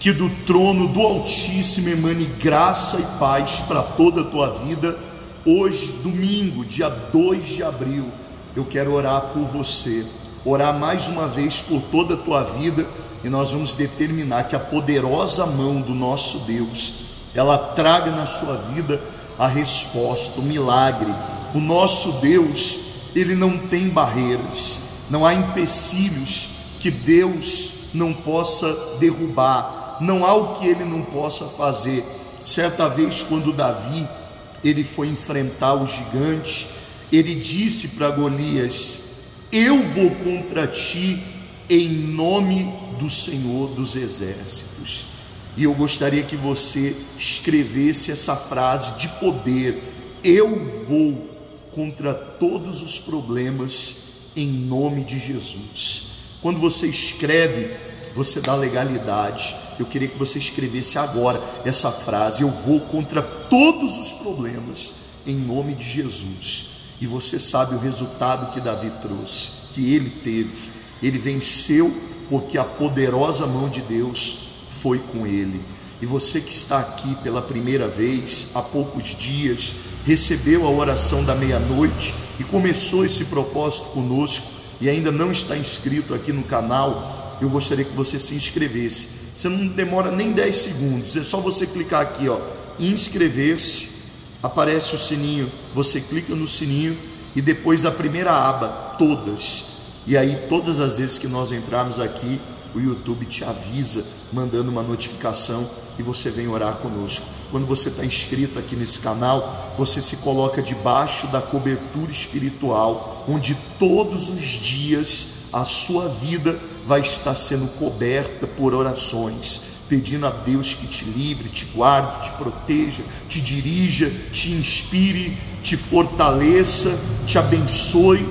que do trono do Altíssimo emane graça e paz para toda a tua vida. Hoje, domingo, dia 2 de abril, eu quero orar por você, orar mais uma vez por toda a tua vida, e nós vamos determinar que a poderosa mão do nosso Deus, ela traga na sua vida a resposta, o milagre. O nosso Deus, ele não tem barreiras, não há empecilhos que Deus não possa derrubar, não há o que ele não possa fazer. Certa vez, quando Davi ele foi enfrentar o gigante, ele disse para Golias: eu vou contra ti em nome do Senhor dos Exércitos. E eu gostaria que você escrevesse essa frase de poder: eu vou contra todos os problemas em nome de Jesus. Quando você escreve, você dá legalidade. Eu queria que você escrevesse agora essa frase: eu vou contra todos os problemas em nome de Jesus. E você sabe o resultado que Davi trouxe, que ele teve. Ele venceu porque a poderosa mão de Deus foi com ele. E você que está aqui pela primeira vez, há poucos dias, recebeu a oração da meia-noite e começou esse propósito conosco e ainda não está inscrito aqui no canal, eu gostaria que você se inscrevesse. Você não demora nem 10 segundos, é só você clicar aqui, ó, inscrever-se, aparece o sininho, você clica no sininho e depois a primeira aba, todas. E aí todas as vezes que nós entrarmos aqui, o YouTube te avisa, mandando uma notificação, e você vem orar conosco. Quando você está inscrito aqui nesse canal, você se coloca debaixo da cobertura espiritual, onde todos os dias a sua vida vai estar sendo coberta por orações, pedindo a Deus que te livre, te guarde, te proteja, te dirija, te inspire, te fortaleça, te abençoe.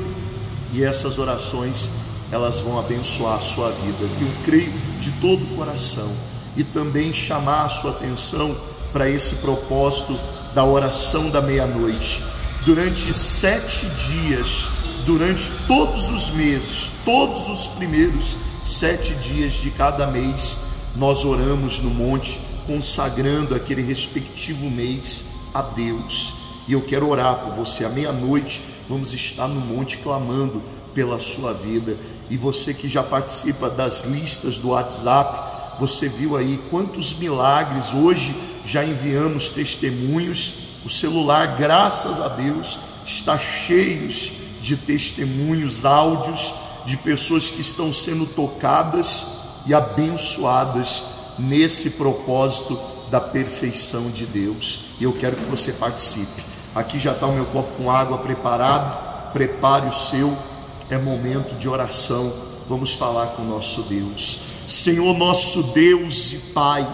E essas orações, elas vão abençoar a sua vida. Eu creio de todo o coração. E também chamar a sua atenção para esse propósito da oração da meia-noite. Durante 7 dias, durante todos os meses, todos os primeiros 7 dias de cada mês, nós oramos no monte, consagrando aquele respectivo mês a Deus. E eu quero orar por você. À meia-noite vamos estar no monte clamando pela sua vida. E você que já participa das listas do WhatsApp, você viu aí quantos milagres. Hoje já enviamos testemunhos. O celular, graças a Deus, está cheio de testemunhos, áudios de pessoas que estão sendo tocadas e abençoadas nesse propósito da perfeição de Deus. E eu quero que você participe. Aqui já está o meu copo com água preparado. Prepare o seu. É momento de oração. Vamos falar com o nosso Deus. Senhor, nosso Deus e Pai,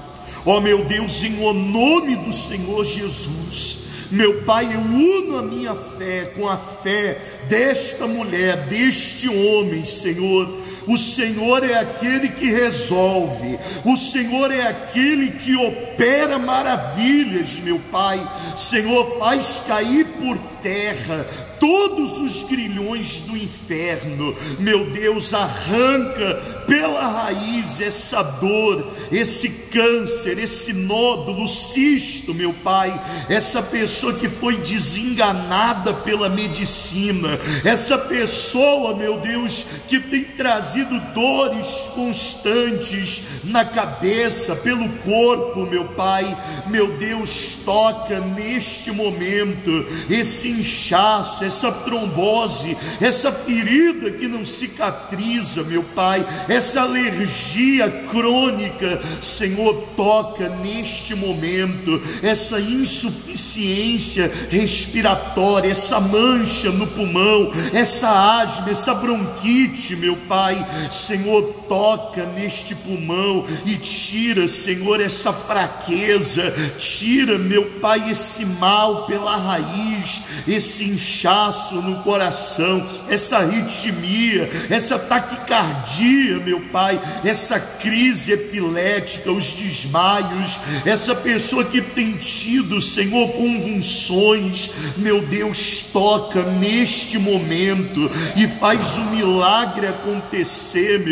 ó meu Deus, em o nome do Senhor Jesus, meu Pai, eu uno a minha fé com a fé desta mulher, deste homem, Senhor. O Senhor é aquele que resolve, o Senhor é aquele que opera maravilhas, meu Pai. Senhor, faz cair por terra todos os grilhões do inferno, meu Deus. Arranca pela raiz essa dor, esse câncer, esse nódulo, cisto, meu Pai, essa pessoa que foi desenganada pela medicina, essa pessoa, meu Deus, que tem trazido dores constantes na cabeça, pelo corpo, meu Pai. Meu Deus, toca neste momento esse inchaço, essa trombose, essa ferida que não cicatriza, meu Pai, essa alergia crônica. Senhor, toca neste momento essa insuficiência respiratória, essa mancha no pulmão, essa asma, essa bronquite, meu Pai. Senhor, toca neste pulmão e tira, Senhor, essa fraqueza, tira, meu Pai, esse mal pela raiz, esse inchaço no coração, essa arritmia, essa taquicardia, meu Pai, essa crise epilética, os desmaios, essa pessoa que tem tido, Senhor, convulsões. Meu Deus, toca neste momento e faz o milagre acontecer, meu Pai.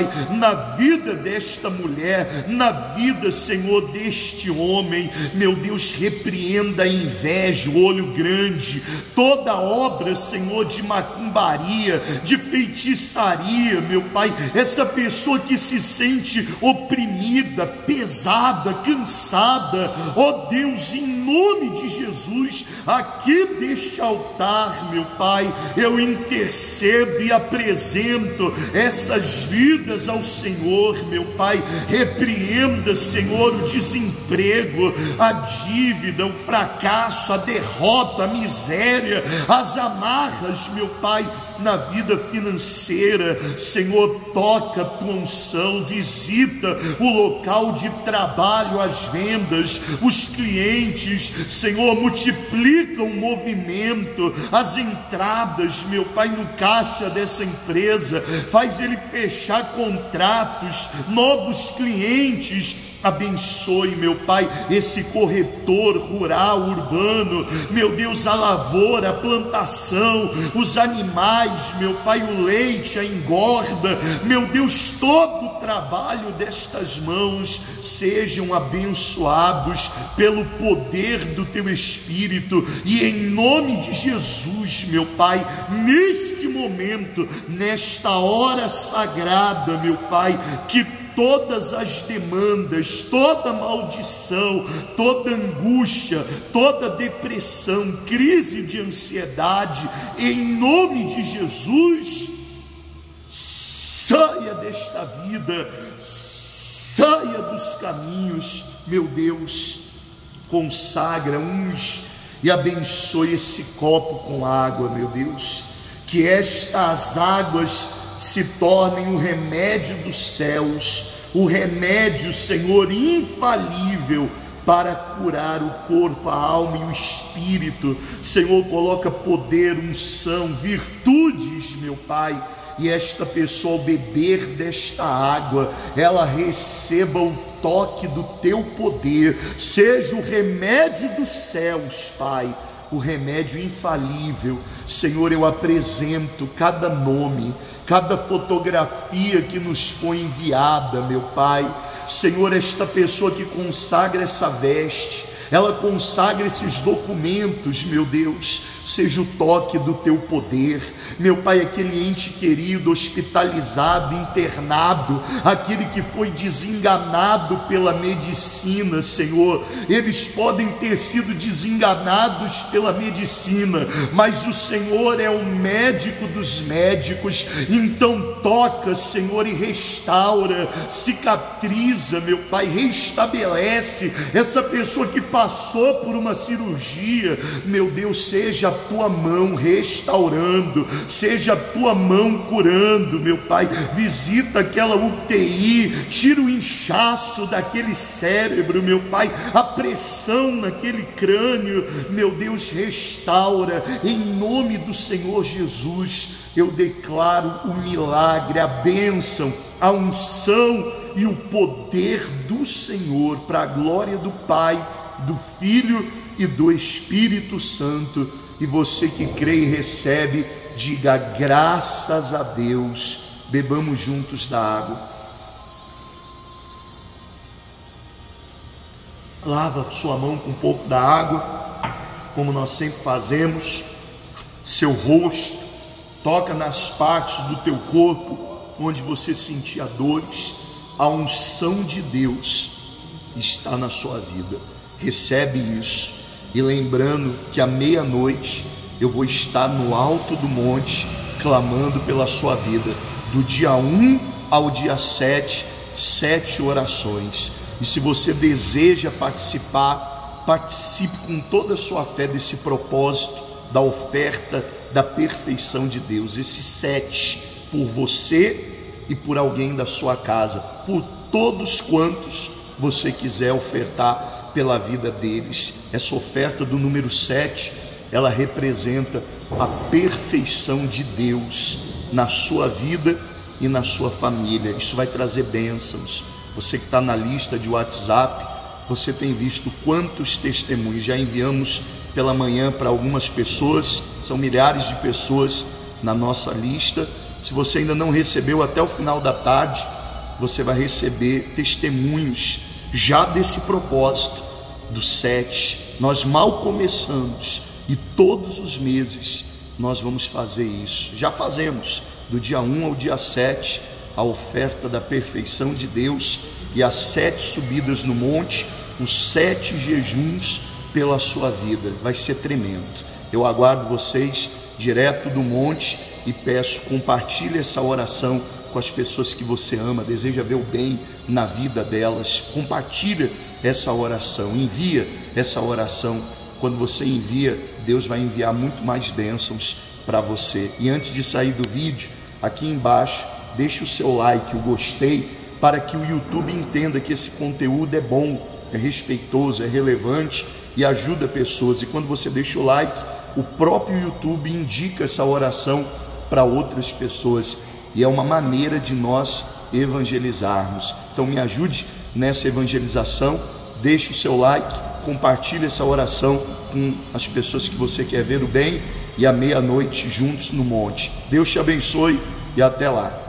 na vida desta mulher, na vida, Senhor, deste homem. Meu Deus, repreenda a inveja, o olho grande, toda obra, Senhor, de macumbaria, de feitiçaria, meu Pai, essa pessoa que se sente oprimida, pesada, cansada, ó Deus, em nome de Jesus, aqui deste altar, meu Pai, eu intercedo e apresento essas vidas ao Senhor, meu Pai. Repreenda, Senhor, o desemprego, a dívida, o fracasso, a derrota, a miséria, as amarras, meu Pai, na vida financeira. Senhor, toca a tua unção, visita o local de trabalho, as vendas, os clientes, Senhor, multiplica o movimento, as entradas, meu Pai, no caixa dessa empresa, faz ele fechar contratos, novos clientes. Abençoe, meu Pai, esse corretor rural, urbano, meu Deus, a lavoura, a plantação, os animais, meu Pai, o leite, a engorda, meu Deus, todo o trabalho destas mãos sejam abençoados pelo poder do Teu Espírito, e em nome de Jesus, meu Pai, neste momento, nesta hora sagrada, meu Pai, que todas as demandas, toda maldição, toda angústia, toda depressão, crise de ansiedade, em nome de Jesus, saia desta vida, saia dos caminhos, meu Deus. Consagra, unge e abençoe esse copo com água, meu Deus, que estas águas se tornem o remédio dos céus, o remédio, Senhor, infalível para curar o corpo, a alma e o espírito. Senhor, coloca poder, unção, virtudes, meu Pai, e esta pessoa, ao beber desta água, ela receba o toque do Teu poder, seja o remédio dos céus, Pai, o remédio infalível. Senhor, eu apresento cada nome, cada fotografia que nos foi enviada, meu Pai. Senhor, esta pessoa que consagra essa veste, ela consagra esses documentos, meu Deus, seja o toque do Teu poder, meu Pai, aquele ente querido, hospitalizado, internado, aquele que foi desenganado pela medicina, Senhor, eles podem ter sido desenganados pela medicina, mas o Senhor é o médico dos médicos, então toca, Senhor, e restaura, cicatriza, meu Pai, restabelece essa pessoa que passou por uma cirurgia, meu Deus, seja a Tua mão restaurando, seja a Tua mão curando, meu Pai, visita aquela UTI, tira o inchaço daquele cérebro, meu Pai, a pressão naquele crânio, meu Deus, restaura, em nome do Senhor Jesus. Eu declaro o milagre, a bênção, a unção e o poder do Senhor, para a glória do Pai, do Filho e do Espírito Santo. E você que crê e recebe, diga graças a Deus. Bebamos juntos da água. Lava sua mão com um pouco da água, como nós sempre fazemos, seu rosto, toca nas partes do teu corpo onde você sentia dores. A unção de Deus está na sua vida. Recebe isso. E lembrando que à meia-noite eu vou estar no alto do monte clamando pela sua vida, do dia 1 ao dia 7, 7 orações. E se você deseja participar, participe com toda a sua fé desse propósito da oferta da perfeição de Deus. Esses 7 por você e por alguém da sua casa, por todos quantos você quiser ofertar pela vida deles. Essa oferta do número 7, ela representa a perfeição de Deus na sua vida e na sua família. Isso vai trazer bênçãos. Você que está na lista de WhatsApp, você tem visto quantos testemunhos já enviamos pela manhã para algumas pessoas, são milhares de pessoas na nossa lista. Se você ainda não recebeu, até o final da tarde você vai receber testemunhos já desse propósito do 7. Nós mal começamos e todos os meses nós vamos fazer isso. Já fazemos do dia 1 ao dia 7 a oferta da perfeição de Deus e as 7 subidas no monte, os 7 jejuns pela sua vida. Vai ser tremendo. Eu aguardo vocês direto do monte e peço, compartilhe essa oração com as pessoas que você ama, deseja ver o bem na vida delas. Compartilha essa oração, envia essa oração. Quando você envia, Deus vai enviar muito mais bênçãos para você. E antes de sair do vídeo, aqui embaixo, deixe o seu like, o gostei, para que o YouTube entenda que esse conteúdo é bom, é respeitoso, é relevante e ajuda pessoas. E quando você deixa o like, o próprio YouTube indica essa oração para outras pessoas. E é uma maneira de nós evangelizarmos. Então me ajude nessa evangelização, deixe o seu like, compartilhe essa oração com as pessoas que você quer ver o bem, e à meia-noite juntos no monte. Deus te abençoe e até lá.